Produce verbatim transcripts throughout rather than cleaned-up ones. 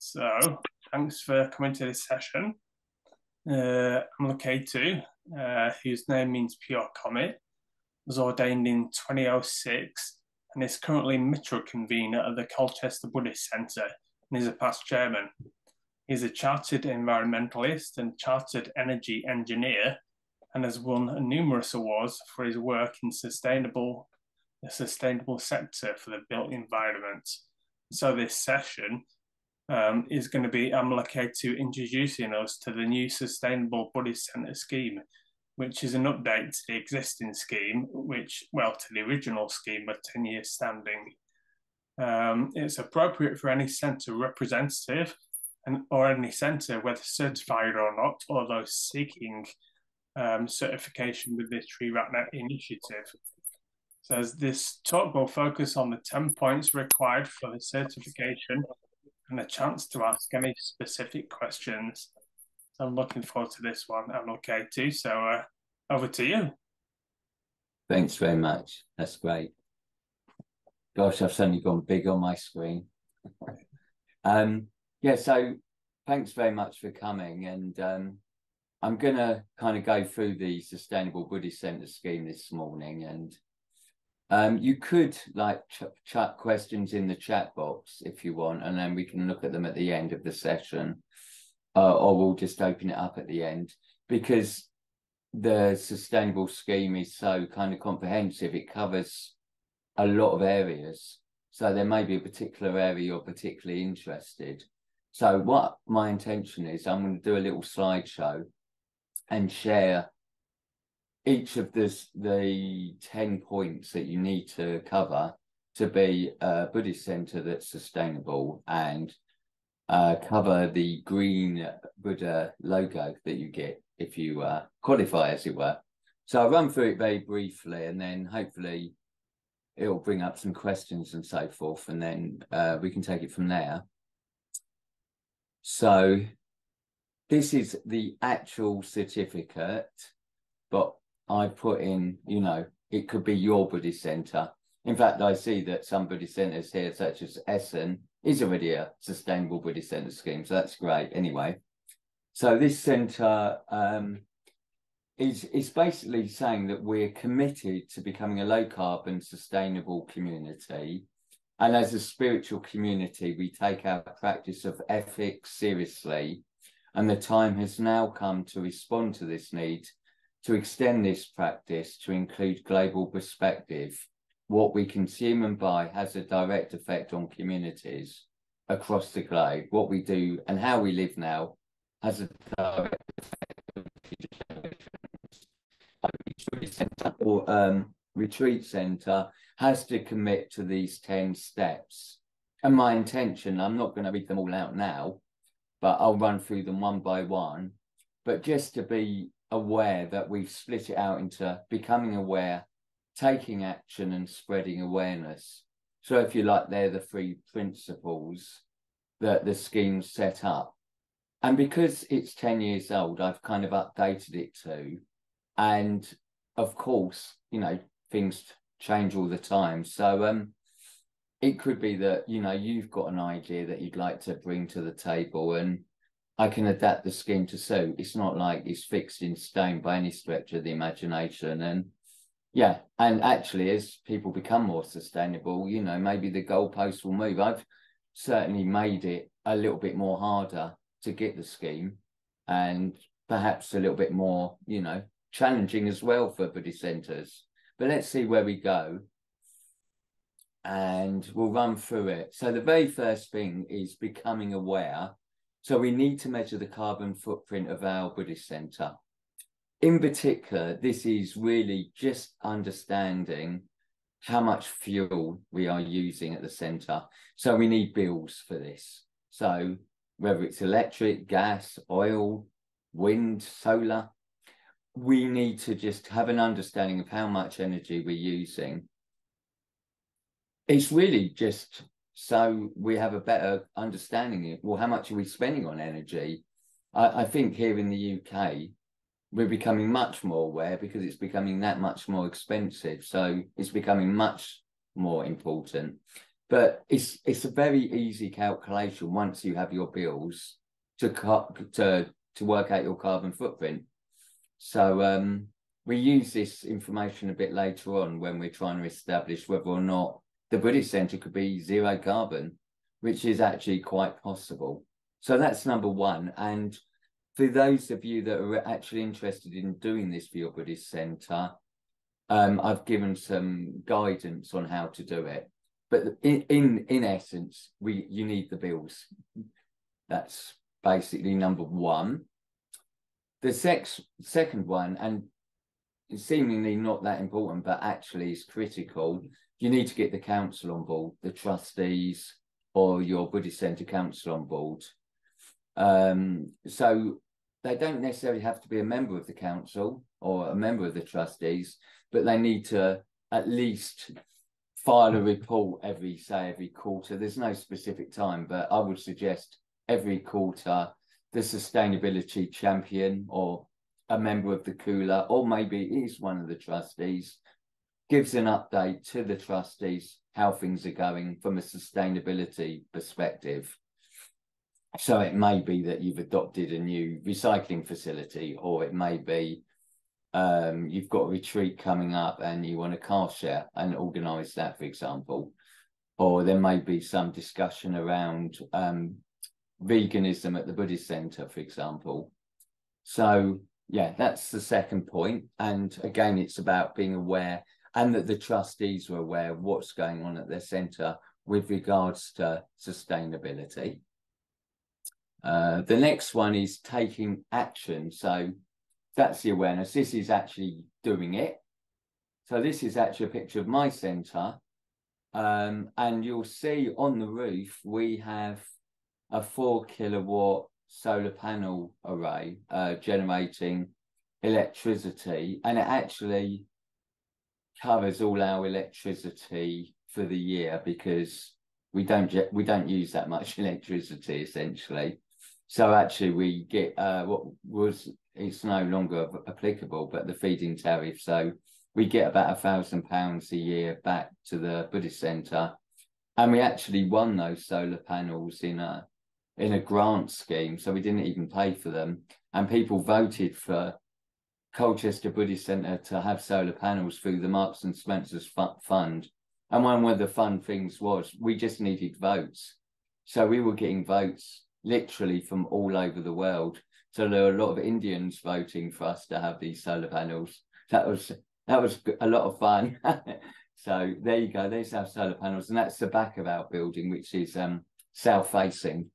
So, thanks for coming to this session. Uh, Amalaketu, uh, whose name means pure comet, was ordained in twenty oh six and is currently Mitra convener at the Colchester Buddhist Centre and is a past chairman. He's a chartered environmentalist and chartered energy engineer and has won numerous awards for his work in sustainable, the sustainable sector for the built environment. So this session um, is going to be Amalaketu introducing us to the new Sustainable Buddhist Centre scheme, which is an update to the existing scheme, which, well, to the original scheme of ten years standing. Um, it's appropriate for any centre representative and, or any centre, whether certified or not, or those seeking um, certification with the Triratna initiative. So this talk will focus on the ten points required for the certification and a chance to ask any specific questions. So I'm looking forward to this one. I'm okay too. So uh, over to you. Thanks very much. That's great. Gosh, I've suddenly gone big on my screen. um, yeah, so thanks very much for coming. And um, I'm going to kind of go through the Sustainable Buddhist Centre scheme this morning. And um, you could like ch chuck questions in the chat box if you want, and then we can look at them at the end of the session. Uh, or we'll just open it up at the end, because the sustainable scheme is so kind of comprehensive. It covers a lot of areas. So there may be a particular area you're particularly interested. So what my intention is, I'm going to do a little slideshow and share each of this, the ten points that you need to cover to be a Buddhist centre that's sustainable, and uh, cover the green Buddha logo that you get if you uh, qualify, as it were. So I'll run through it very briefly, and then hopefully it'll bring up some questions and so forth, and then uh, we can take it from there. So this is the actual certificate, but I put in, you know, it could be your Buddhist centre. In fact, I see that some Buddhist centres here, such as Essen, is already a sustainable Buddhist centre scheme. So that's great. Anyway, so this centre um, is, is basically saying that we're committed to becoming a low carbon, sustainable community. And as a spiritual community, we take our practice of ethics seriously. And the time has now come to respond to this need, to extend this practice to include global perspective. What we consume and buy has a direct effect on communities across the globe. What we do and how we live now has a direct effect on future generations. A retreat centre or um, retreat centre has to commit to these ten steps. And my intention, I'm not going to read them all out now, but I'll run through them one by one. But just to be aware that we've split it out into becoming aware, taking action, and spreading awareness. So if you like, they're the three principles that the scheme set up. And because it's ten years old, I've kind of updated it too. And of course, you know, things change all the time. So um, it could be that, you know, you've got an idea that you'd like to bring to the table, and I can adapt the scheme to suit. It's not like it's fixed in stone by any stretch of the imagination. And yeah, and actually, as people become more sustainable, you know, maybe the goalposts will move. I've certainly made it a little bit more harder to get the scheme, and perhaps a little bit more, you know, challenging as well for Buddhist centres. But let's see where we go, and we'll run through it. So the very first thing is becoming aware. So we need to measure the carbon footprint of our Buddhist centre. In particular, this is really just understanding how much fuel we are using at the centre. So we need bills for this. So whether it's electric, gas, oil, wind, solar, we need to just have an understanding of how much energy we're using. It's really just so we have a better understanding of, well, how much are we spending on energy? I, I think here in the U K, we're becoming much more aware because it's becoming that much more expensive. So it's becoming much more important. But it's it's a very easy calculation once you have your bills to cut to to work out your carbon footprint. So um, we use this information a bit later on when we're trying to establish whether or not the Buddhist Centre could be zero carbon, which is actually quite possible. So that's number one. And for those of you that are actually interested in doing this for your Buddhist Centre, um, I've given some guidance on how to do it. But in, in, in essence, we you need the bills. That's basically number one. The sex, second one, and seemingly not that important, but actually is critical, you need to get the council on board, the trustees or your Buddhist Centre council on board. Um, so they don't necessarily have to be a member of the council or a member of the trustees, but they need to at least file a report every, say, every quarter. There's no specific time, but I would suggest every quarter, the sustainability champion or a member of the cooler, or maybe it is one of the trustees, gives an update to the trustees how things are going from a sustainability perspective. So it may be that you've adopted a new recycling facility, or it may be um, you've got a retreat coming up and you want a car share and organise that, for example. Or there may be some discussion around um, veganism at the Buddhist Centre, for example. So yeah, that's the second point. And again, it's about being aware, and that the trustees are aware of what's going on at their centre with regards to sustainability. Uh, the next one is taking action. So that's the awareness. This is actually doing it. So this is actually a picture of my centre. Um, and you'll see on the roof, we have a four kilowatt solar panel array uh, generating electricity, and it actually covers all our electricity for the year because we don't we don't use that much electricity essentially. So actually we get uh, what was it's no longer applicable, but the feed-in tariff. So we get about a thousand pounds a year back to the Buddhist Centre, and we actually won those solar panels in a in a grant scheme, so we didn't even pay for them. And people voted for Colchester Buddhist Centre to have solar panels through the Marks and Spencer's fund. And one of the fun things was we just needed votes. So we were getting votes literally from all over the world. So there were a lot of Indians voting for us to have these solar panels. That was that was a lot of fun. So there you go, there's our solar panels. And that's the back of our building, which is um, south-facing.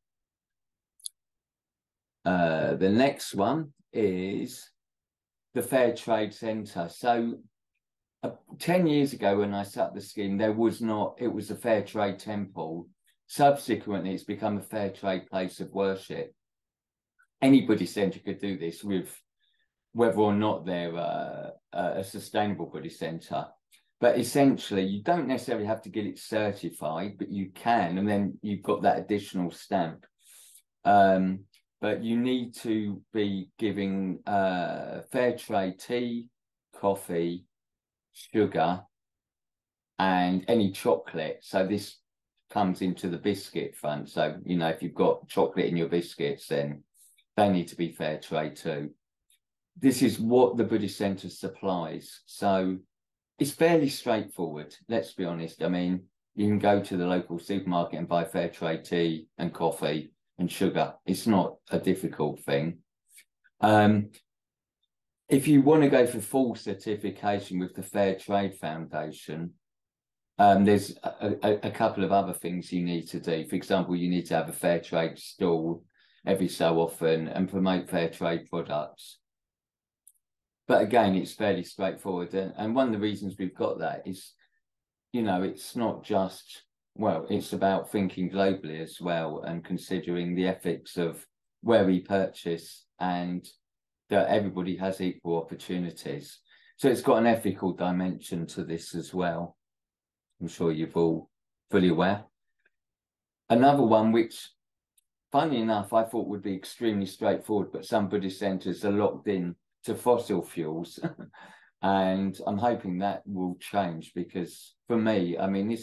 Uh, the next one is the Fair Trade Centre. So uh, ten years ago when I set up the scheme, there was not, it was a fair trade temple. Subsequently, it's become a fair trade place of worship. Any Buddhist centre could do this with whether or not they're uh, a sustainable Buddhist centre. But essentially, you don't necessarily have to get it certified, but you can, and then you've got that additional stamp. Um, But you need to be giving uh, fair trade tea, coffee, sugar, and any chocolate. So this comes into the biscuit fund. So, you know, if you've got chocolate in your biscuits, then they need to be fair trade too. This is what the Buddhist Centre supplies. So it's fairly straightforward, let's be honest. I mean, you can go to the local supermarket and buy fair trade tea and coffee and sugar. It's not a difficult thing. Um, if you want to go for full certification with the Fair Trade Foundation, um, there's a, a, a couple of other things you need to do. For example, you need to have a fair trade stall every so often and promote fair trade products. But again, it's fairly straightforward. And, and one of the reasons we've got that is, you know, it's not just, well, it's about thinking globally as well and considering the ethics of where we purchase and that everybody has equal opportunities. So it's got an ethical dimension to this as well. I'm sure you're all fully aware. Another one, which, funny enough, I thought would be extremely straightforward, but some Buddhist centres are locked in to fossil fuels. And I'm hoping that will change because for me, I mean, this is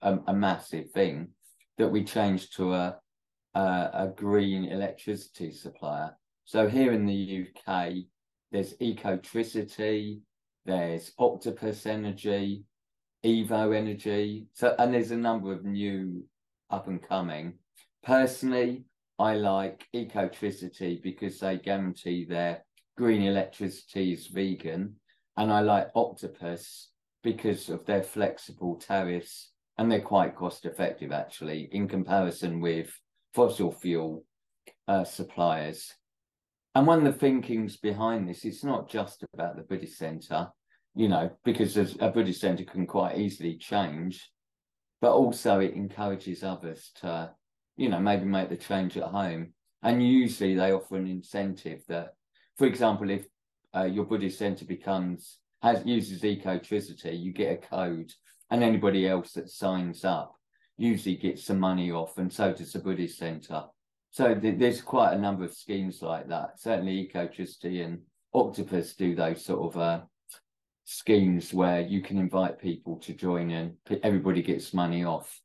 a, a massive thing, that we changed to a, a a green electricity supplier. So here in the U K, there's Ecotricity, there's Octopus Energy, Evo Energy. So, and there's a number of new up and coming. Personally, I like Ecotricity because they guarantee their green electricity is vegan. And I like Octopus because of their flexible tariffs, and they're quite cost effective actually in comparison with fossil fuel uh, suppliers. And one of the thinkings behind this, it's not just about the Buddhist centre, you know, because a Buddhist centre can quite easily change, but also it encourages others to, you know, maybe make the change at home. And usually they offer an incentive that, for example, if uh, your Buddhist centre becomes, has uses Ecotricity, you get a code, and anybody else that signs up usually gets some money off, and so does the Buddhist centre. So th there's quite a number of schemes like that. Certainly Ecotricity and Octopus do those sort of uh, schemes where you can invite people to join and everybody gets money off.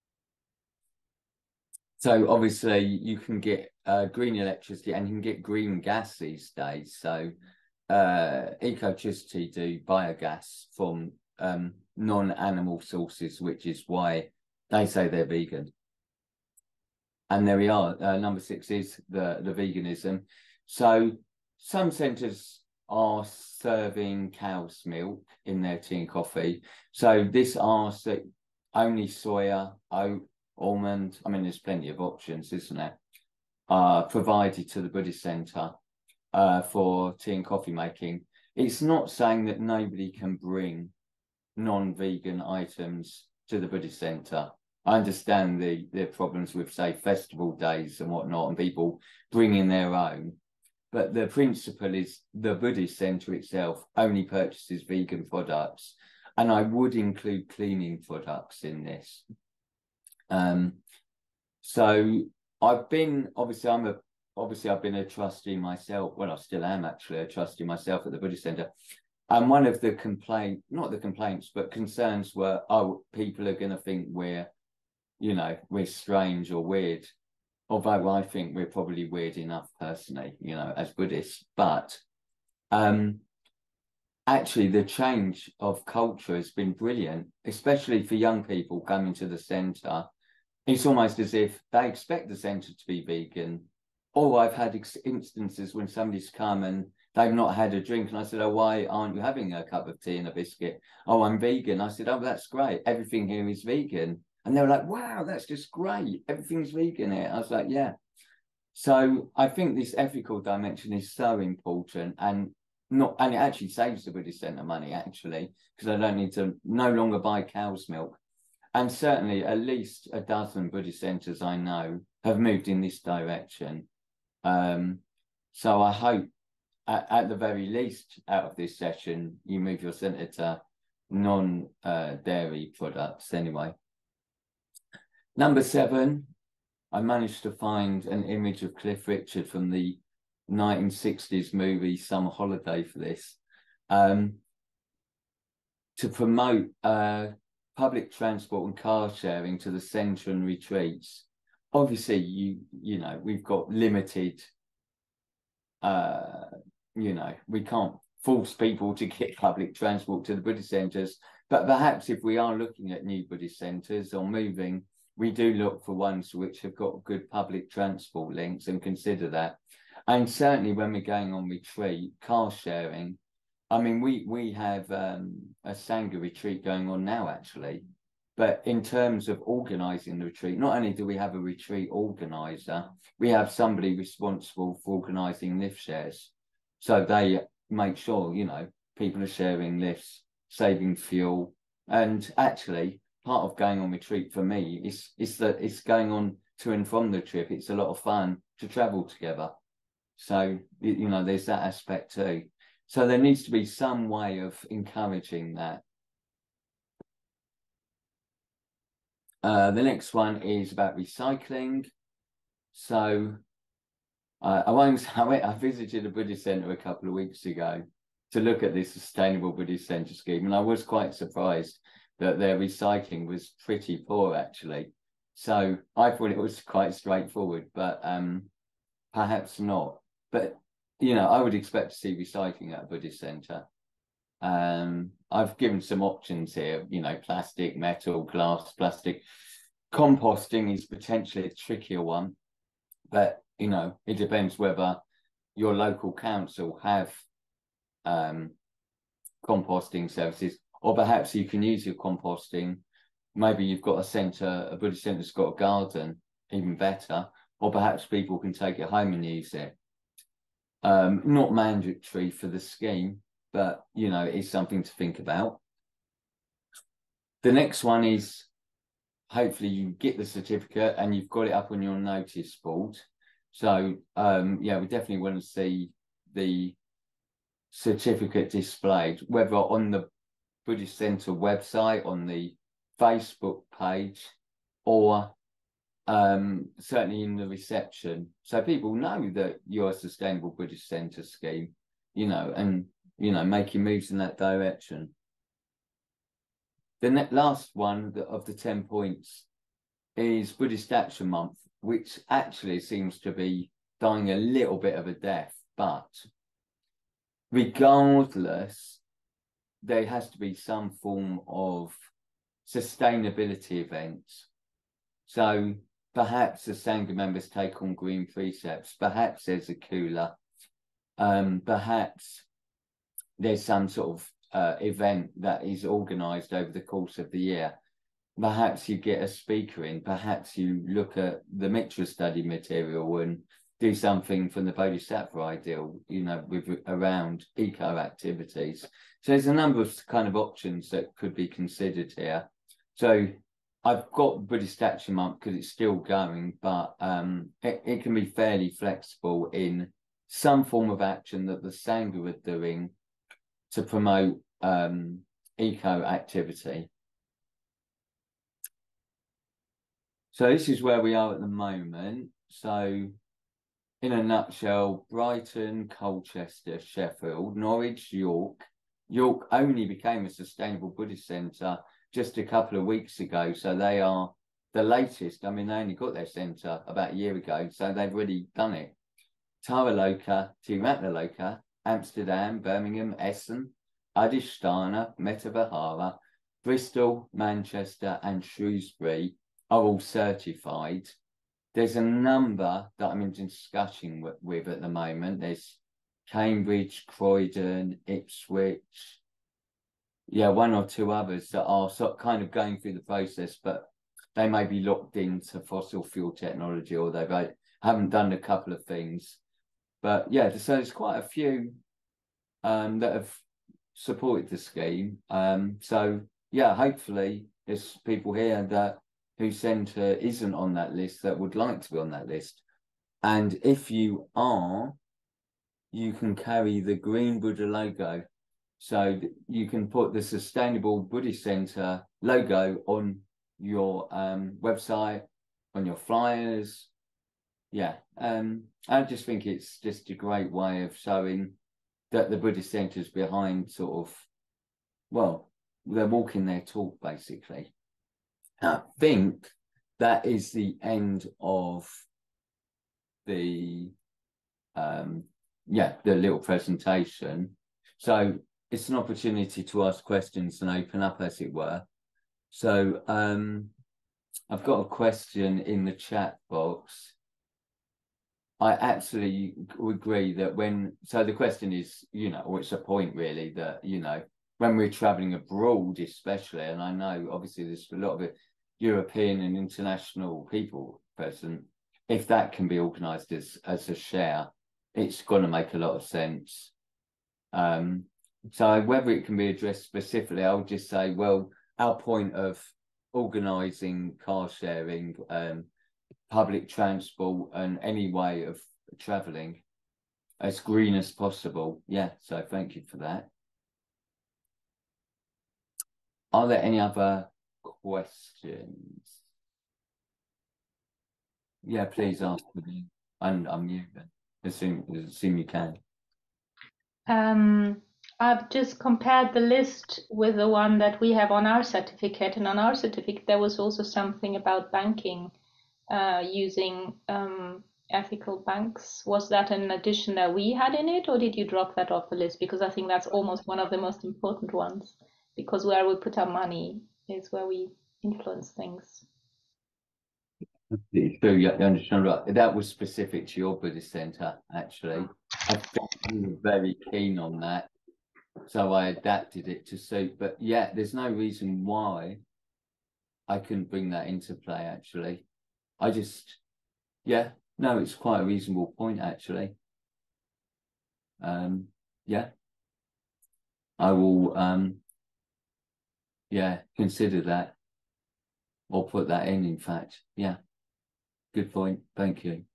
So obviously you can get uh, green electricity, and you can get green gas these days. So uh, Ecotricity do biogas from um, non-animal sources, which is why they say they're vegan. And there we are. Uh, number six is the, the veganism. So some centres are serving cow's milk in their tea and coffee. So this asks that only soya, oat, almond, I mean, there's plenty of options, isn't there, uh, provided to the Buddhist centre uh, for tea and coffee making. It's not saying that nobody can bring non-vegan items to the Buddhist centre. I understand the, the problems with, say, festival days and whatnot, and people bringing their own. But the principle is the Buddhist centre itself only purchases vegan products. And I would include cleaning products in this. Um, so I've been, obviously, I'm a, obviously I've been a trustee myself. Well, I still am actually a trustee myself at the Buddhist centre. And one of the complaint, not the complaints, but concerns were, oh, people are going to think we're, you know, we're strange or weird. Although I think we're probably weird enough personally, you know, as Buddhists. But um, actually the change of culture has been brilliant, especially for young people coming to the centre. It's almost as if they expect the centre to be vegan. Or I've had instances when somebody's come and they've not had a drink, and I said, oh, why aren't you having a cup of tea and a biscuit? Oh, I'm vegan. I said, oh, that's great. Everything here is vegan. And they were like, wow, that's just great. Everything's vegan here. I was like, yeah. So I think this ethical dimension is so important, and not, and it actually saves the Buddhist centre money, actually, because I don't need to no longer buy cow's milk. And certainly at least a dozen Buddhist centres I know have moved in this direction. Um, so I hope at, at the very least out of this session, you move your centre to non-dairy uh, products anyway. Number seven, I managed to find an image of Cliff Richard from the nineteen sixties movie Summer Holiday for this. Um, to promote uh, public transport and car sharing to the centre and retreats. Obviously, you you know, we've got limited, uh, you know, we can't force people to get public transport to the Buddhist centres, but perhaps if we are looking at new Buddhist centres or moving, we do look for ones which have got good public transport links and consider that. And certainly when we're going on retreat, car sharing, I mean, we, we have um, a Sangha retreat going on now, actually. But in terms of organising the retreat, not only do we have a retreat organiser, we have somebody responsible for organising lift shares. So they make sure, you know, people are sharing lifts, saving fuel. And actually, part of going on retreat for me is, is that it's going on to and from the trip. It's a lot of fun to travel together. So, you know, there's that aspect too. So there needs to be some way of encouraging that. Uh, the next one is about recycling. So uh, I won't, I, went, I visited a Buddhist centre a couple of weeks ago to look at this sustainable Buddhist centre scheme, and I was quite surprised that their recycling was pretty poor, actually. So I thought it was quite straightforward, but um, perhaps not. But, you know, I would expect to see recycling at a Buddhist centre. Um, I've given some options here, you know, plastic, metal, glass, plastic. Composting is potentially a trickier one, but, you know, it depends whether your local council have um, composting services, or perhaps you can use your composting. Maybe you've got a centre, a Buddhist centre's got a garden, even better, or perhaps people can take it home and use it. Um, not mandatory for the scheme, but, you know, it's something to think about. The next one is, hopefully you get the certificate and you've got it up on your notice board. So, um, yeah, we definitely want to see the certificate displayed, whether on the Buddhist Centre website, on the Facebook page, or um, certainly in the reception. So people know that you're a sustainable Buddhist Centre scheme, you know, and you know, making moves in that direction. The last one of the ten points is Buddhist Action Month, which actually seems to be dying a little bit of a death. But regardless, there has to be some form of sustainability events. So perhaps the Sangha members take on green precepts, perhaps there's a cooler, um, perhaps there's some sort of uh, event that is organised over the course of the year. Perhaps you get a speaker in, perhaps you look at the Mitra study material and do something from the Bodhisattva ideal, you know, with around eco activities. So there's a number of kind of options that could be considered here. So I've got Buddhist Action Month because it's still going, but um, it, it can be fairly flexible in some form of action that the Sangha are doing to promote um, eco activity. So this is where we are at the moment. So in a nutshell, Brighton, Colchester, Sheffield, Norwich, York. York only became a sustainable Buddhist centre just a couple of weeks ago. So they are the latest. I mean, they only got their centre about a year ago, so they've already done it. Taraloka, Triratna, Amsterdam, Birmingham, Essen, Adhisthana, Metavihara, Bristol, Manchester and Shrewsbury are all certified. There's a number that I'm in discussion with, with at the moment. There's Cambridge, Croydon, Ipswich, yeah, one or two others that are sort of kind of going through the process, but they may be locked into fossil fuel technology, or they haven't done a couple of things. But yeah, so there's quite a few um, that have supported the scheme. Um, so yeah, hopefully there's people here that whose centre isn't on that list that would like to be on that list. And if you are, you can carry the green Buddha logo. So you can put the Sustainable Buddhist Centre logo on your um, website, on your flyers. Yeah, um, I just think it's just a great way of showing that the Buddhist Centre is behind sort of, well, they're walking their talk, basically. I think that is the end of the, um, yeah, the little presentation. So it's an opportunity to ask questions and open up, as it were. So um, I've got a question in the chat box. I absolutely agree that when, so the question is, you know, or it's a point really that, you know, when we're traveling abroad, especially, and I know obviously there's a lot of it, European and international people present, if that can be organised as, as a share, it's going to make a lot of sense. Um, so whether it can be addressed specifically, I would just say, well, our point of organising car sharing, um, public transport and any way of travelling as green as possible. Yeah, so thank you for that. Are there any other questions? Yeah, please ask me. And I'm you. Assume, assume you can. Um, I've just compared the list with the one that we have on our certificate, and on our certificate there was also something about banking, uh, using um, ethical banks. Was that an addition that we had in it, or did you drop that off the list? Because I think that's almost one of the most important ones, because where we put our money is where we influence things. So you understand, right? That was specific to your Buddhist centre, actually. I think you were very keen on that, so I adapted it to suit. But yeah, there's no reason why I couldn't bring that into play, actually. I just, yeah, no, it's quite a reasonable point, actually. Um, yeah, I will, um, yeah, consider that, or put that in, in fact. Yeah, good point. Thank you.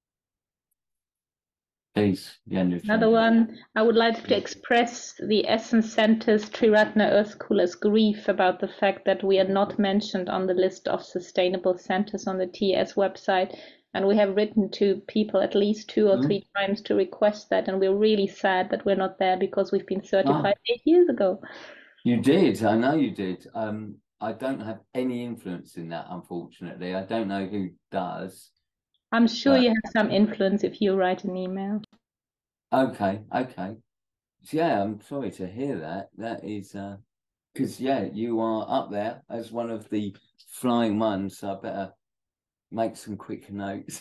Please, Another one, I would like to express the Essence Center's Triratna Earth Schoolers' grief about the fact that we are not mentioned on the list of sustainable centers on the T S website. And we have written to people at least two or mm-hmm. three times to request that. And we're really sad that we're not there because we've been certified ah, eight years ago. You did. I know you did. Um, I don't have any influence in that, unfortunately. I don't know who does. I'm sure but... you have some influence if you write an email. Okay, okay. Yeah, I'm sorry to hear that. That is because, uh, yeah, you are up there as one of the flying ones, so I better make some quick notes.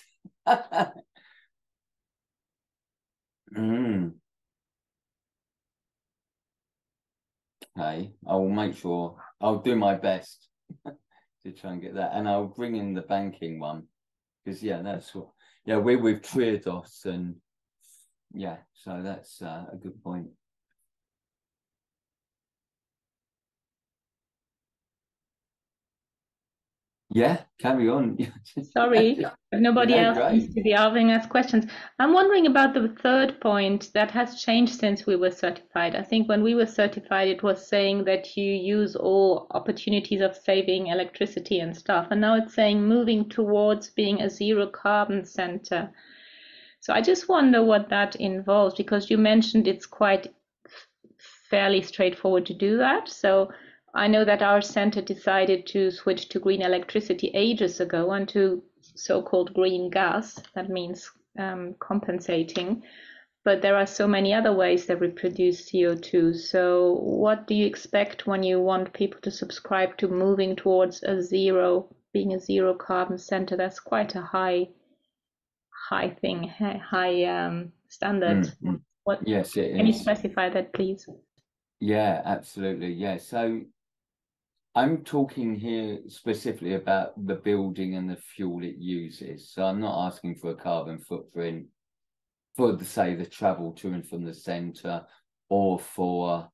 mm. Okay, I will make sure. I'll do my best to try and get that. And I'll bring in the banking one because, yeah, that's what, yeah, we're with Triratna and, yeah, so that's uh, a good point. Yeah, carry on. Sorry, nobody yeah, else great. seems to be asking us questions. I'm wondering about the third point that has changed since we were certified. I think when we were certified, it was saying that you use all opportunities of saving electricity and stuff. And now it's saying moving towards being a zero carbon center. So I just wonder what that involves, because you mentioned it's quite fairly straightforward to do that. So I know that our center decided to switch to green electricity ages ago and to so-called green gas. That means um, compensating. But there are so many other ways that we produce C O two. So what do you expect when you want people to subscribe to moving towards a zero, being a zero carbon center? That's quite a high, high thing, high um, standard. Mm-hmm. What, yes, it can is. you specify that, please? Yeah, absolutely. Yeah. So I'm talking here specifically about the building and the fuel it uses. So I'm not asking for a carbon footprint for, the, say, the travel to and from the centre or for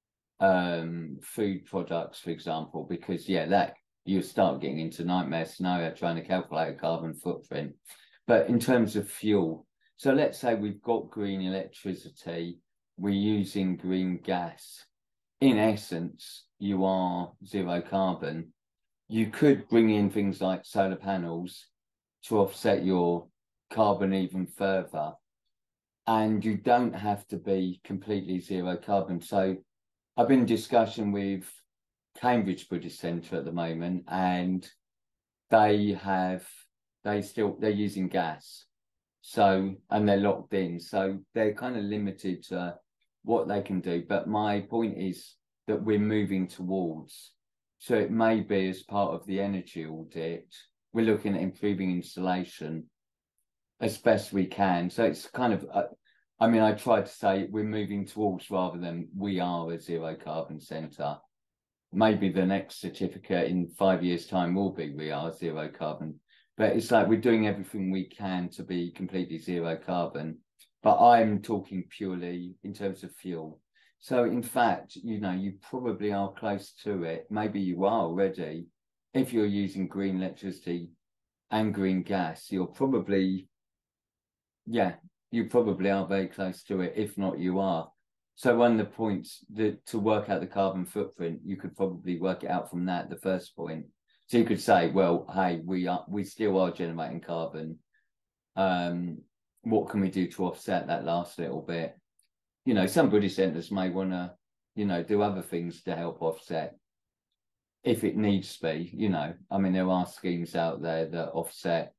um, food products, for example, because, yeah, that you start getting into nightmare scenario trying to calculate a carbon footprint. But in terms of fuel, so let's say we've got green electricity, we're using green gas. In essence, you are zero carbon. You could bring in things like solar panels to offset your carbon even further. And you don't have to be completely zero carbon. So I've been in discussion with Cambridge Buddhist Centre at the moment, and they have, they still, they're using gas. So, and they're locked in. So they're kind of limited to what they can do. But my point is that we're moving towards. So it may be as part of the energy audit, we're looking at improving installation as best we can. So it's kind of, uh, I mean, I tried to say we're moving towards rather than we are a zero carbon centre. Maybe the next certificate in five years' time will be we are zero carbon. But it's like we're doing everything we can to be completely zero carbon. But I'm talking purely in terms of fuel. So in fact, you know, you probably are close to it. Maybe you are already. If you're using green electricity and green gas, you're probably, yeah, you probably are very close to it. If not, you are. So one of the points that to work out the carbon footprint, you could probably work it out from that, the first point. So you could say, well, hey, we are we still are generating carbon. Um, what can we do to offset that last little bit? you know, some Buddhist centers may want to, you know, do other things to help offset if it needs to be, you know. I mean, there are schemes out there that offset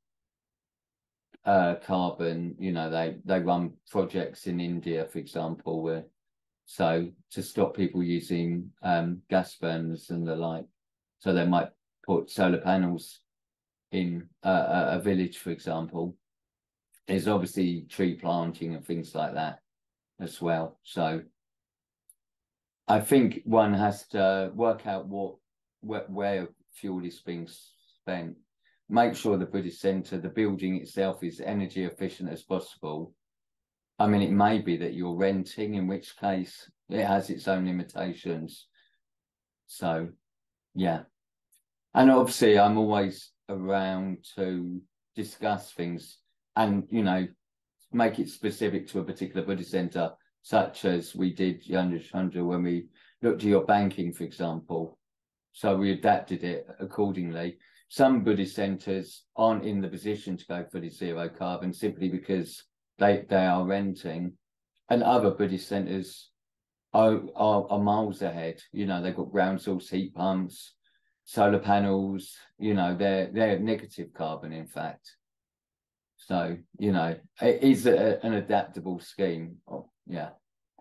uh, carbon, you know, they, they run projects in India, for example, where, so to stop people using um, gas burners and the like. So they might put solar panels in a, a village, for example. There's obviously tree planting and things like that as well. So I think one has to work out what where, where fuel is being spent. Make sure the Buddhist centre, the building itself, is energy efficient as possible. I mean, it may be that you're renting, in which case it has its own limitations. So, yeah. And obviously, I'm always around to discuss things and, you know, make it specific to a particular Buddhist centre, such as we did, Chandra, when we looked at your banking, for example. So we adapted it accordingly. Some Buddhist centres aren't in the position to go for the zero carbon simply because they, they are renting. And other Buddhist centres are, are, are miles ahead. You know, they've got ground source heat pumps, solar panels, you know, they're, they're negative carbon, in fact. So, you know, it is a, an adaptable scheme. Oh, yeah.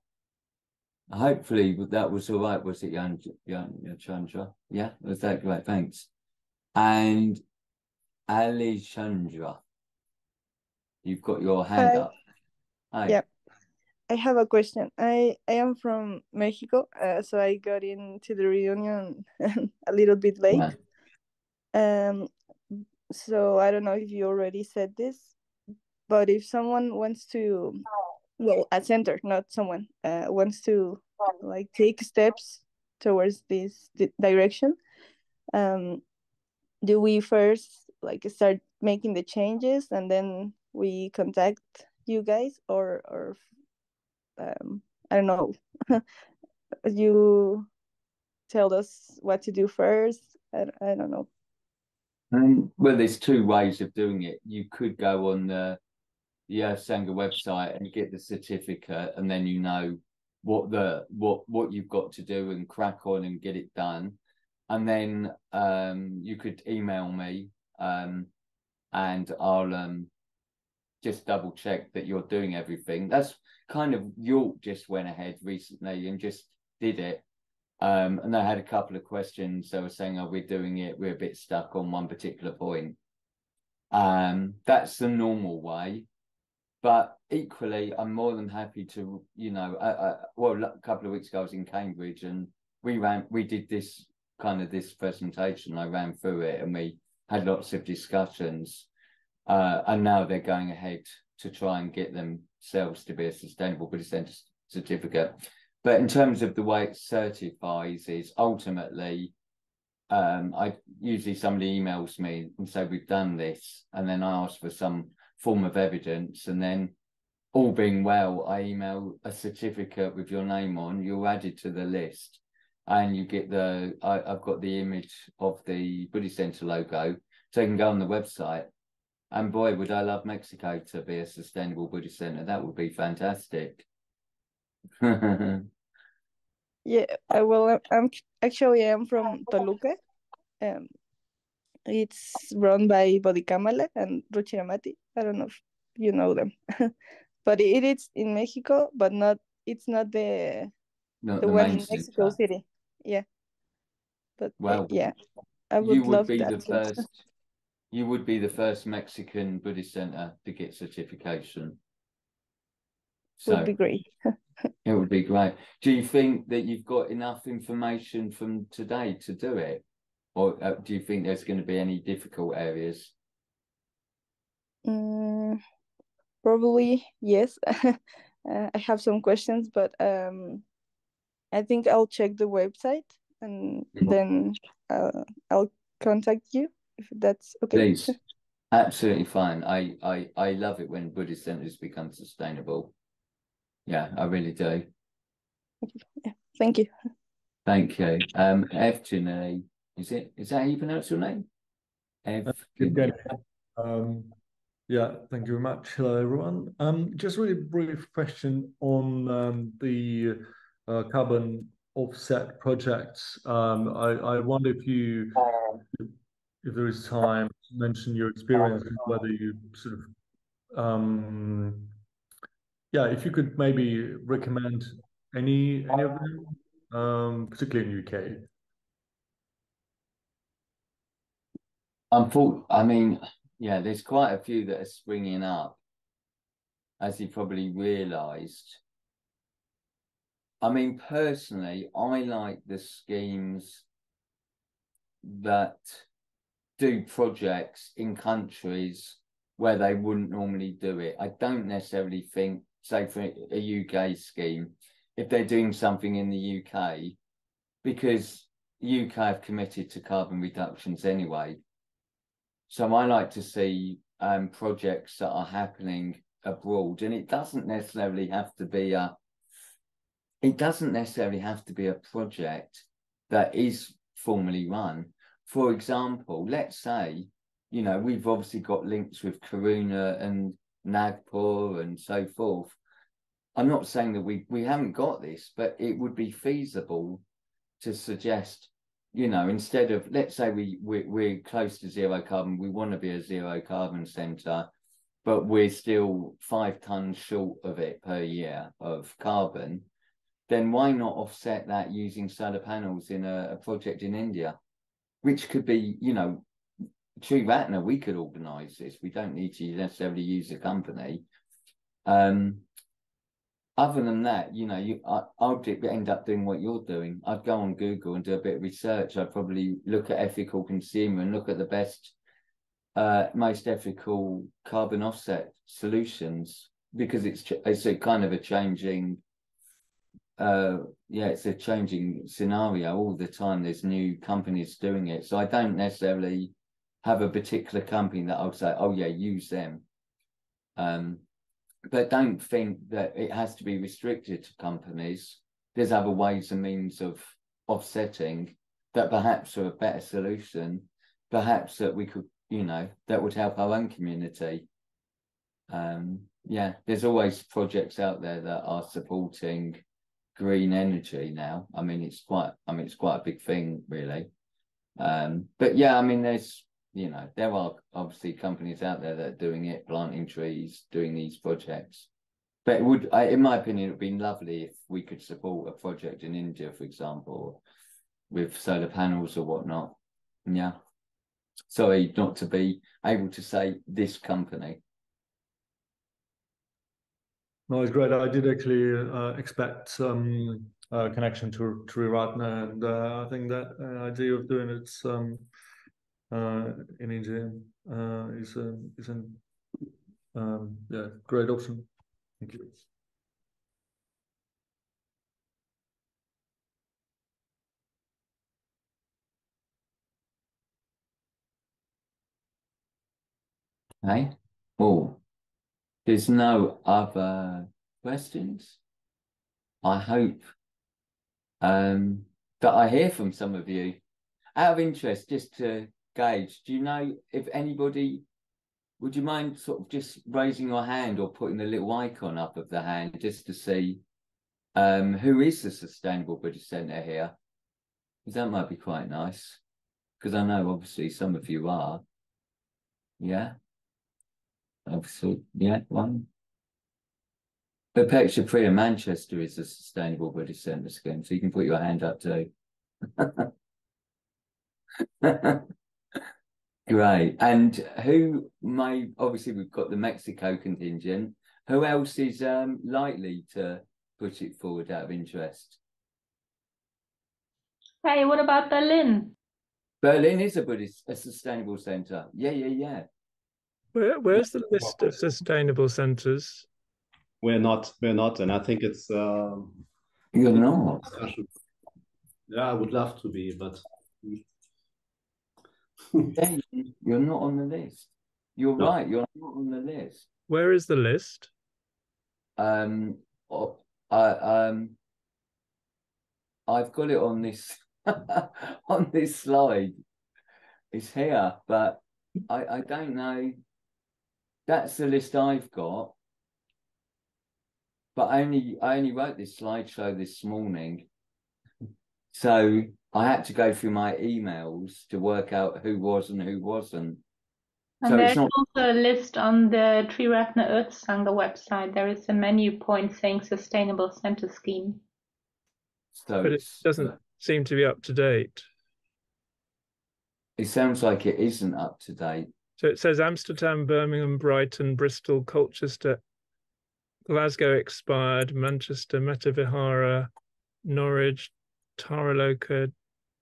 Hopefully that was all right, was it, Jan, Jan, Chandra? Yeah, was that great? Thanks. And Ali Chandra, you've got your hand Hi. up. Hi. Yeah, I have a question. I, I am from Mexico, uh, so I got into the reunion a little bit late. Yeah. Um, so I don't know if you already said this, but if someone wants to, well, a center, not someone, uh, wants to like take steps towards this direction, um, do we first like start making the changes and then we contact you guys, or or um, I don't know, you tell us what to do first? I, I don't know. Um, well, there's two ways of doing it. You could go on the the Earth Sangha website and get the certificate, and then you know what the what what you've got to do and crack on and get it done. And then um, you could email me, um, and I'll um, just double check that you're doing everything. That's kind of, York just went ahead recently and just did it. Um, and they had a couple of questions. They were saying, oh, we're doing it. We're a bit stuck on one particular point. Um, that's the normal way. But equally, I'm more than happy to, you know, I, I, well, a couple of weeks ago, I was in Cambridge and we ran, we did this kind of this presentation. I ran through it and we had lots of discussions. Uh, and now they're going ahead to try and get themselves to be a sustainable Buddhist centre certificate. But in terms of the way it certifies is ultimately, um, I usually somebody emails me and say, we've done this. And then I ask for some form of evidence. And then all being well, I email a certificate with your name on, you're added to the list. And you get the, I, I've got the image of the Buddhist Centre logo. So you can go on the website. And boy, would I love Mexico to be a sustainable Buddhist centre. That would be fantastic. Yeah, I, well, I'm actually I'm from Toluca. Um, it's run by Bodhicamala and Ruchiramati. I don't know if you know them, but it is in Mexico, but not. It's not the not the, the one main in Mexico centre. City. Yeah, but well, uh, yeah, I would, you would love be that the too. first. You would be the first Mexican Buddhist centre to get certification. So would be great. it would be great. Do you think that you've got enough information from today to do it? Or uh, do you think there's going to be any difficult areas? Mm, probably, yes. uh, I have some questions, but um, I think I'll check the website and then uh, I'll contact you if that's okay. Please. Absolutely fine. I, I, I love it when Buddhist centres become sustainable. Yeah, I really do. Yeah, thank you. Thank you. Um, Evgeny, is it? Is that how you pronounce your name? Evgeny. Um, Yeah, thank you very much. Hello, everyone. Um, just really brief question on um, the uh, carbon offset projects. Um, I, I wonder if you, if there is time, to mention your experience, whether you sort of, um, yeah, if you could maybe recommend any any of them, um, particularly in U K. Unfortunately, I mean, yeah, there's quite a few that are springing up, as you probably realised. I mean, personally, I like the schemes that do projects in countries where they wouldn't normally do it. I don't necessarily think, say, for a U K scheme, if they're doing something in the U K, because U K have committed to carbon reductions anyway. So I like to see um, projects that are happening abroad, and it doesn't necessarily have to be a it doesn't necessarily have to be a project that is formally run. For example, let's say, you know, we've obviously got links with Karuna and Nagpur and so forth. I'm not saying that we we haven't got this, but it would be feasible to suggest, you know, instead of, let's say we, we we're close to zero carbon, we want to be a zero carbon centre, but we're still five tons short of it per year of carbon, then why not offset that using solar panels in a, a project in India, which could be, you know, Triratna, we could organise this. We don't need to necessarily use a company. Um, other than that, you know, you I, I'll end up doing what you're doing. I'd go on Google and do a bit of research. I'd probably look at ethical consumer and look at the best, uh, most ethical carbon offset solutions, because it's it's a kind of a changing. Uh, yeah, it's a changing scenario all the time. There's new companies doing it. So I don't necessarily have a particular company that I'll say, oh yeah, use them. Um, but don't think that it has to be restricted to companies. There's other ways and means of offsetting that perhaps are a better solution, perhaps that we could, you know, that would help our own community. Um, yeah, there's always projects out there that are supporting green energy now. I mean, it's quite, I mean, it's quite a big thing, really. Um, but yeah, I mean, there's, you know, there are obviously companies out there that are doing it, planting trees, doing these projects. But it would, I, in my opinion, it would be lovely if we could support a project in India, for example, with solar panels or whatnot. Yeah. Sorry, not to be able to say this company. No, it's great. I did actually uh, expect some uh, connection to Triratna, and uh, I think that uh, idea of doing it um, uh, in India uh, is a is an um, yeah great option. Thank you. Okay. Oh, there's no other questions. I hope um, that I hear from some of you. Out of interest, just to gauge, do you know if anybody, would you mind sort of just raising your hand or putting the little icon up of the hand just to see um, who is the Sustainable Buddhist Centre here? Because that might be quite nice. Because I know obviously some of you are. Yeah. Obviously, yeah, one. Perpetua Priya Manchester is a Sustainable Buddhist Centre scheme, so you can put your hand up too. Great. And who may, obviously we've got the Mexico contingent. Who else is um, likely to push it forward out of interest? Hey, what about Berlin? Berlin is a Buddhist, a sustainable centre. Yeah, yeah, yeah. Where, where's the list of sustainable centres? We're not, we're not, and I think it's. Um, You're not. Yeah, I would love to be, but. You're not on the list. You're No. right. You're not on the list. Where is the list? Um, oh, I um, I've got it on this on this slide. It's here, but I I don't know. that's the list I've got. But I only I only wrote this slideshow this morning, so I had to go through my emails to work out who was and who wasn't. And so there's it's not... also a list on the Triratna Earth Sangha website. There is a menu point saying Sustainable Center Scheme. So but it's, it doesn't seem to be up to date. It sounds like it isn't up to date. So it says Amsterdam, Birmingham, Brighton, Bristol, Colchester, Glasgow expired, Manchester, Metavihara, Norwich, Taraloka,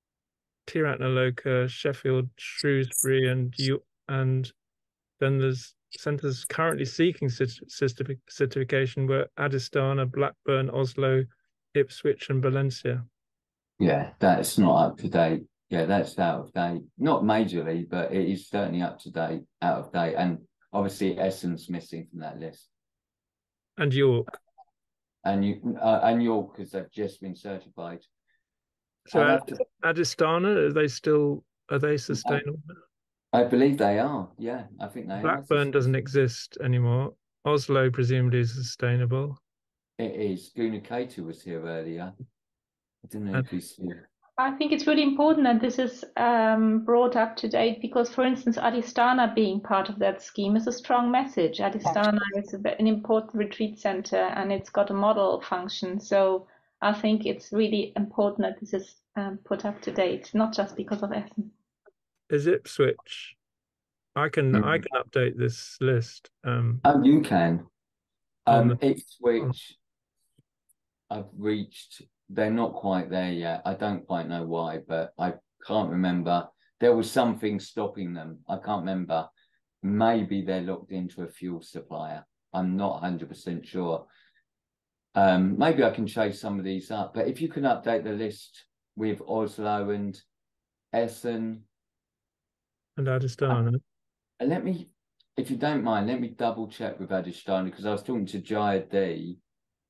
Triratna, Sheffield, Shrewsbury, and you and then there's centres currently seeking certific certification were Adistana, Blackburn, Oslo, Ipswich, and Valencia. Yeah, that's not up to date. Yeah, that's out of date. Not majorly, but it is certainly up to date, out of date. And obviously Essen's missing from that list. And York. And you uh, and York, because they've just been certified. So Ad to... Adistana, are they still, are they sustainable? I believe they are. Yeah, I think they Blackburn are. Blackburn doesn't exist anymore. Oslo presumably is sustainable. It is. Amalaketu was here earlier. I don't know and if he's here. I think it's really important that this is um, brought up to date because, for instance, Adistana being part of that scheme is a strong message. Adistana is a, an important retreat center and it's got a model function. So I think it's really important that this is um, put up to date, not just because of Essen. Is Ipswich? I can mm. I can update this list. Um, oh, you can. Um, the, Ipswich, on... I've reached. They're not quite there yet. I don't quite know why, but I can't remember. There was something stopping them. I can't remember. Maybe they're locked into a fuel supplier. I'm not one hundred percent sure. Um, maybe I can chase some of these up. But if you can update the list with Oslo and Essen. And Adistana. Uh, and let me, if you don't mind, let me double check with Adistana, because I was talking to Jaya D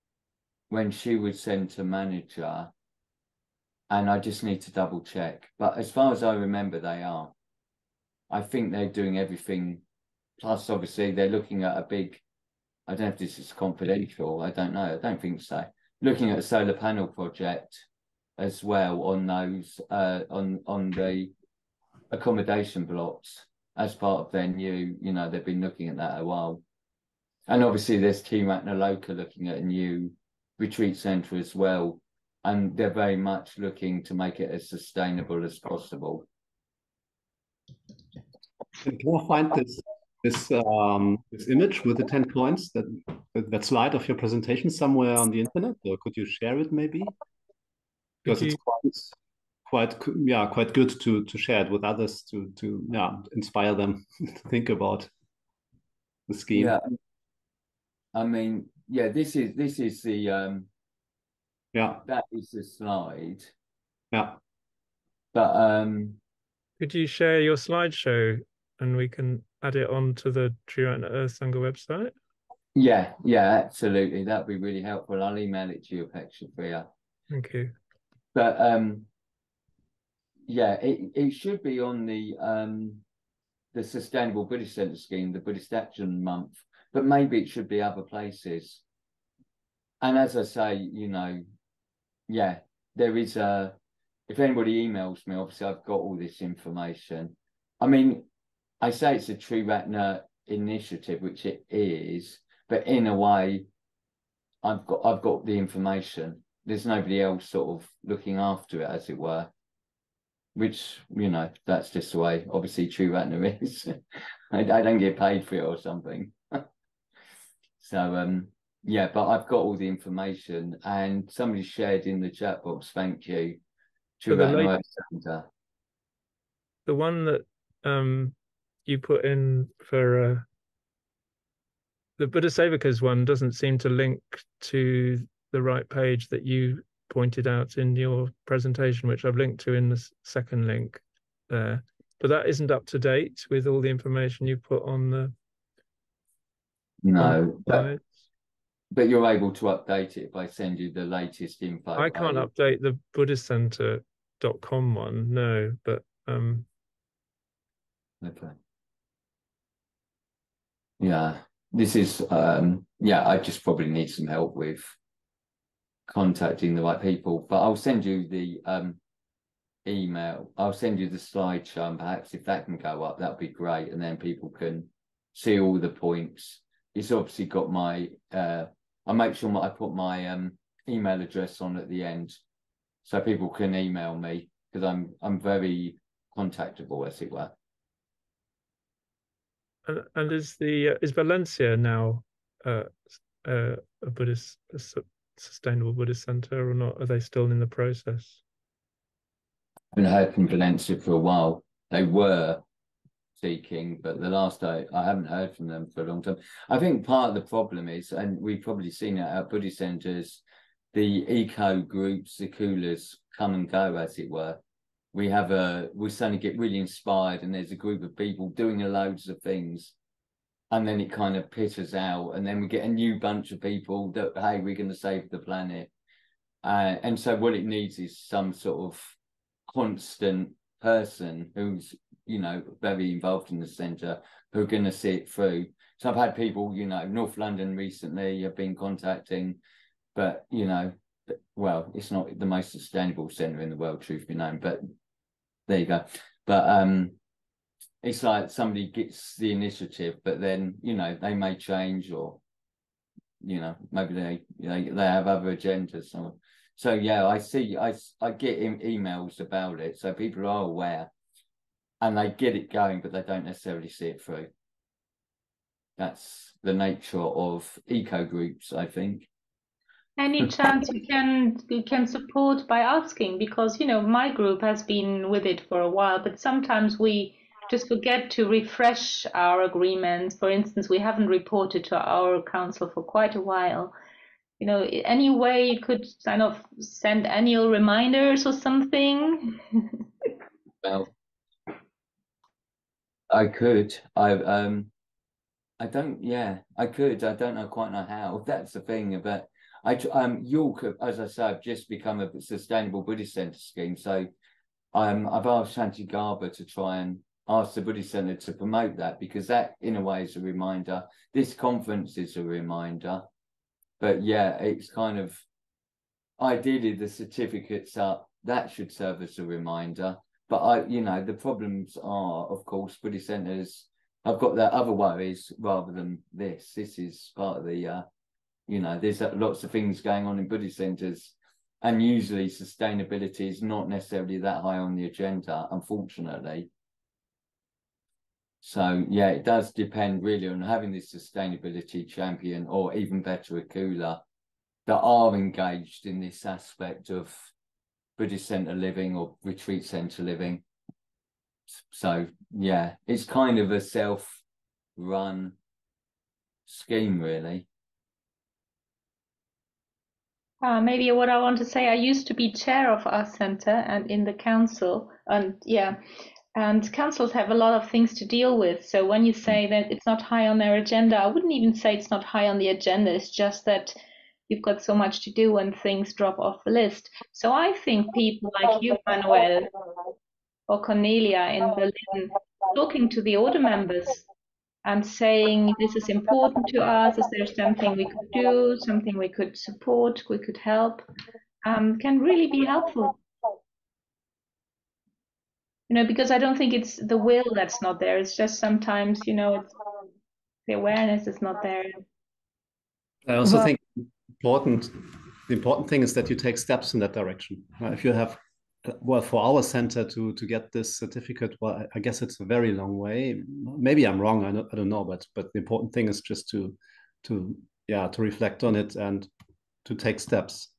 when she was centre manager, and I just need to double check. But as far as I remember, they are. I think they're doing everything. Plus, obviously, they're looking at a big, I don't know if this is confidential, I don't know, I don't think so. Looking at a solar panel project as well on those, uh, on, on the accommodation blocks as part of their new, you know, they've been looking at that a while. And obviously there's Triratna Loka looking at a new retreat centre as well, and they're very much looking to make it as sustainable as possible. Can I find this this um this image with the ten points, that that slide of your presentation somewhere on the internet, or could you share it maybe? Because you... it's quite quite yeah quite good to to share it with others to to yeah inspire them to think about the scheme. Yeah, I mean, yeah, this is this is the um yeah that is the slide. Yeah, but um could you share your slideshow and we can add it on to the Triratna Earth Sangha website? Yeah, yeah, absolutely. That'd be really helpful. I'll email it to you, Peksha. Thank you. But um yeah, it, it should be on the um the Sustainable Buddhist Centre scheme, the Buddhist Action Month, but maybe it should be other places. And as I say, you know, yeah, there is a, if anybody emails me, obviously I've got all this information. I mean, I say it's a Triratna initiative, which it is, but in a way, I've got I've got the information. There's nobody else sort of looking after it, as it were. Which, you know, that's just the way, obviously, Triratna is. I, I don't get paid for it or something. So, um, yeah, but I've got all the information, and somebody shared in the chat box, thank you, Triratna Centre. The one that um, you put in for uh, the Buddha Sevaka's one doesn't seem to link to the right page that you pointed out in your presentation, which I've linked to in the second link there. But that isn't up to date with all the information you put on the no on the but, but you're able to update it if I send you the latest info. I can't update the buddhist center dot com one, no, but um okay. yeah, this is, um, yeah, I just probably need some help with contacting the right people, but I'll send you the um, email. I'll send you the slideshow, and perhaps if that can go up, that'd be great. And then people can see all the points. It's obviously got my, uh, I make sure I put my um, email address on at the end so people can email me, because I'm, I'm very contactable, as it were. And, and is the uh, is Valencia now uh, uh, a Buddhist, a su sustainable Buddhist center or not? Are they still in the process? I've been heard from Valencia for a while. They were seeking, but the last I, I haven't heard from them for a long time. I think part of the problem is, and we've probably seen it at Buddhist centres, the eco groups, the coolers come and go, as it were. We have a, we suddenly get really inspired, and there's a group of people doing loads of things, and then it kind of pitters out, and then we get a new bunch of people that, hey, we're going to save the planet. Uh, and so what it needs is some sort of constant person who's, you know, very involved in the centre, who are going to see it through. So I've had people, you know, North London recently have been contacting, but, you know, well, it's not the most sustainable centre in the world, truth be known, but there you go. But um, it's like somebody gets the initiative, but then, you know, they may change, or, you know, maybe they they, they have other agendas. So, so yeah, I see, I, I get emails about it, so people are aware and they get it going, but they don't necessarily see it through. That's the nature of eco groups, I think. Any chance you can you can support by asking, because, you know, my group has been with it for a while, but sometimes we just forget to refresh our agreements. For instance, we haven't reported to our council for quite a while. You know, any way you could kind of send annual reminders or something? Well, I could. I um, I don't. Yeah, I could. I don't know quite know how. That's the thing. But I um, York, as I say, I've just become a sustainable Buddhist centre scheme. So um, I've asked Shanti Garba to try and ask the Buddhist centre to promote that, because that, in a way, is a reminder. This conference is a reminder. But yeah, it's kind of, ideally the certificates up, that should serve as a reminder. But I, you know, the problems are, of course, Buddhist centres have got their other worries rather than this. This is part of the, uh, you know, there's lots of things going on in Buddhist centres, and usually sustainability is not necessarily that high on the agenda, unfortunately. So yeah, it does depend really on having this sustainability champion, or even better, a cooler, that are engaged in this aspect of Buddhist centre living or retreat centre living. So yeah, it's kind of a self-run scheme, really. Uh, maybe what I want to say, I used to be chair of our centre and in the council, and yeah, and councils have a lot of things to deal with. So when you say that it's not high on their agenda, I wouldn't even say it's not high on the agenda. It's just that you've got so much to do when things drop off the list. So I think people like you, Manuel, or Cornelia in Berlin, talking to the order members and saying, this is important to us, is there something we could do, something we could support, we could help, um, can really be helpful. You know, because I don't think it's the will that's not there. It's just sometimes, you know, it's, the awareness is not there. I also think important, the important thing is that you take steps in that direction. Uh, if you have, well, for our center to to get this certificate, well, I guess it's a very long way. Maybe I'm wrong. I don't, I don't know, but but the important thing is just to to yeah to reflect on it and to take steps.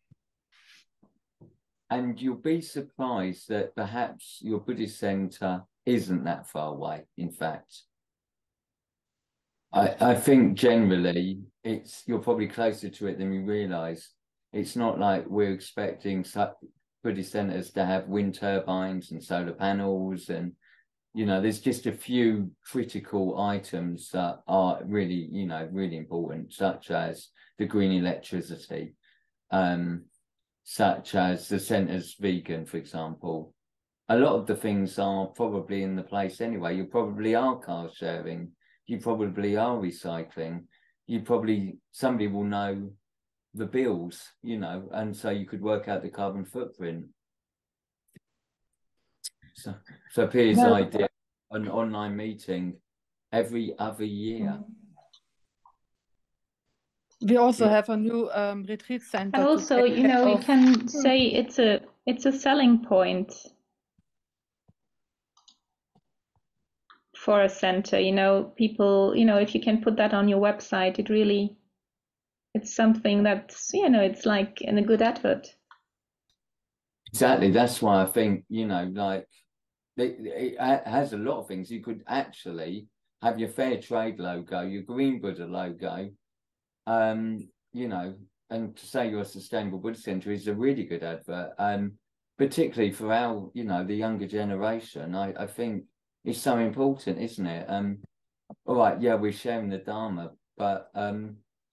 And you'll be surprised that perhaps your Buddhist centre isn't that far away, in fact. I, I think generally it's, you're probably closer to it than you realise. It's not like we're expecting Buddhist centres to have wind turbines and solar panels, and, you know, there's just a few critical items that are really, you know, really important, such as the green electricity, um, such as the centre's vegan, for example. A lot of the things are probably in the place anyway. You probably are car sharing. you probably are recycling. You probably, somebody will know the bills, you know, and so you could work out the carbon footprint. So, so Piers' well, idea, an online meeting every other year. We also yeah. have a new um, retreat center. And also, you know, you can say it's a it's a selling point for a center. You know, people, you know, if you can put that on your website, it really, it's something that's, you know, it's like in a good advert. Exactly. That's why I think, you know, like it, it has a lot of things. You could actually have your fair trade logo, your Green Buddha logo, um, you know, and to say you're a sustainable Buddhist center is a really good advert. Um, particularly for our, you know, the younger generation. I, I think it's so important, isn't it? Um, all right, yeah, we're sharing the Dharma, but um,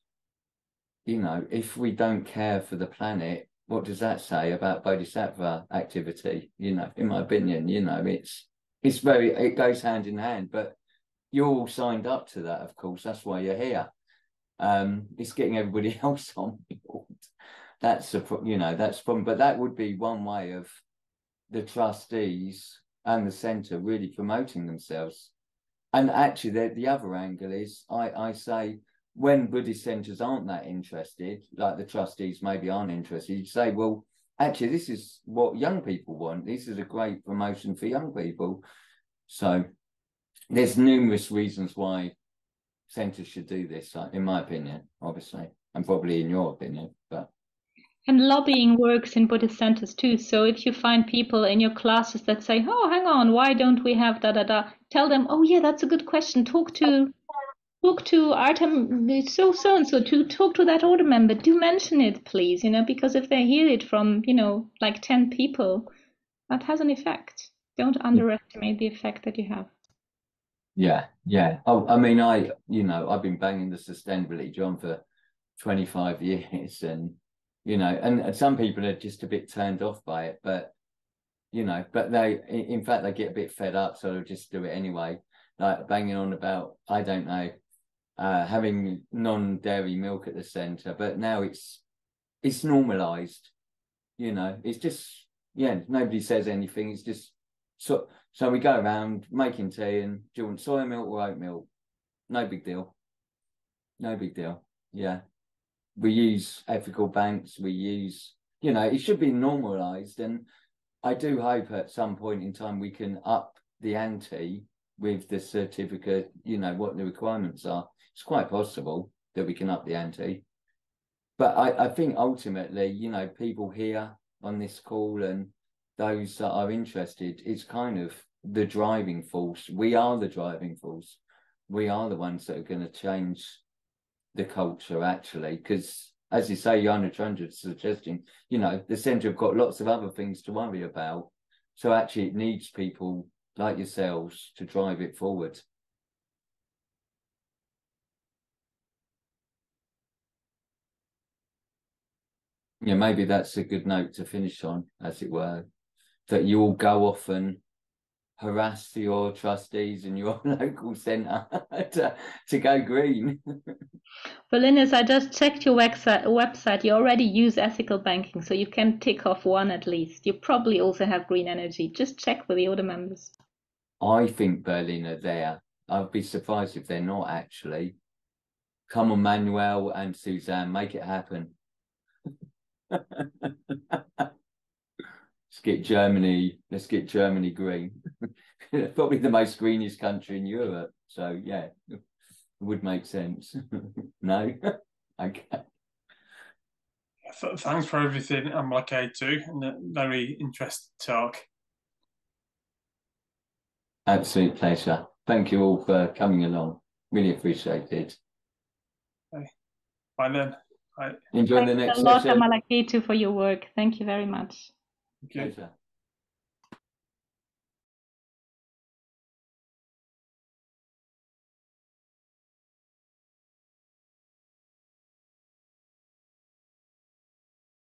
you know, if we don't care for the planet, what does that say about Bodhisattva activity? You know, in my opinion, you know, it's it's very it goes hand in hand. But you're all signed up to that, of course. That's why you're here. Um, it's getting everybody else on board. That's a you know that's problem. But that would be one way of the trustees and the centre really promoting themselves. And actually, the, the other angle is I I say when Buddhist centres aren't that interested, like the trustees maybe aren't interested, you say, well, actually, this is what young people want. This is a great promotion for young people. So there's numerous reasons why centres should do this, in my opinion, obviously, and probably in your opinion. But and lobbying works in Buddhist centers too. So if you find people in your classes that say, "Oh, hang on, why don't we have da da da?" Tell them, "Oh yeah, that's a good question. Talk to, talk to Artem, so so and so. To talk to that order member. Do mention it, please. You know, because if they hear it from, you know, like ten people, that has an effect. Don't underestimate the effect that you have." Yeah, yeah. Oh, I mean, I, you know, I've been banging the sustainability drum for twenty-five years, and you know, and, and some people are just a bit turned off by it, but you know, but they, in fact, they get a bit fed up, so they'll just do it anyway. Like banging on about, I don't know, uh, having non-dairy milk at the centre, but now it's it's normalised. You know, it's just yeah, nobody says anything. It's just so so we go around making tea and do you want soy milk or oat milk? No big deal. No big deal. Yeah. We use ethical banks, we use, you know, it should be normalised. And I do hope at some point in time we can up the ante with the certificate, you know, what the requirements are. It's quite possible that we can up the ante. But I, I think ultimately, you know, people here on this call and those that are interested, it's kind of the driving force. We are the driving force. We are the ones that are going to change the culture, actually, because as you say, Yana Chandra suggesting, you know, the centre have got lots of other things to worry about. So actually it needs people like yourselves to drive it forward. Yeah, maybe that's a good note to finish on, as it were, that you all go off and harass your trustees in your local centre to, to go green. Well, Linus, I just checked your website, website. You already use ethical banking, so you can tick off one at least. You probably also have green energy. Just check with the order members. I think Berlin are there. I'd be surprised if they're not, actually. Come on, Manuel and Suzanne, make it happen. Let's get Germany, let's get Germany green. Probably the most greeniest country in Europe. So yeah, it would make sense. No? Okay. Thanks for everything, Amalaketu, and a very interesting talk. Absolute pleasure. Thank you all for coming along. Really appreciate it. Okay. Bye then. Bye. Enjoy Thanks the next a lot, session. Amalaketu, for your work. Thank you very much. Thank you. Pleasure.